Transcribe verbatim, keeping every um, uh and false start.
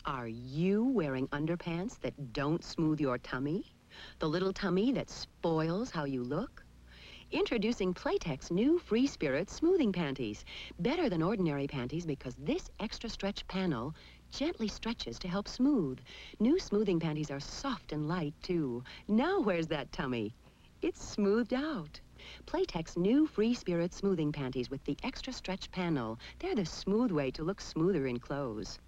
Are you wearing underpants that don't smooth your tummy? The little tummy that spoils how you look? Introducing Playtex new Free Spirit smoothing panties. Better than ordinary panties because this extra stretch panel gently stretches to help smooth. New smoothing panties are soft and light, too. Now where's that tummy? It's smoothed out. Playtex new Free Spirit smoothing panties with the extra stretch panel. They're the smooth way to look smoother in clothes.